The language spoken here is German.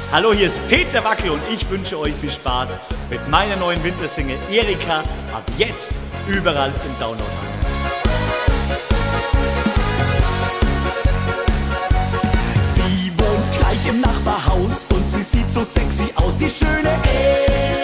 Hallo, hier ist Peter Wackel und ich wünsche euch viel Spaß mit meiner neuen Wintersingle Erika, ab jetzt überall im Download. Sie wohnt gleich im Nachbarhaus und sie sieht so sexy aus, die schöne Erika.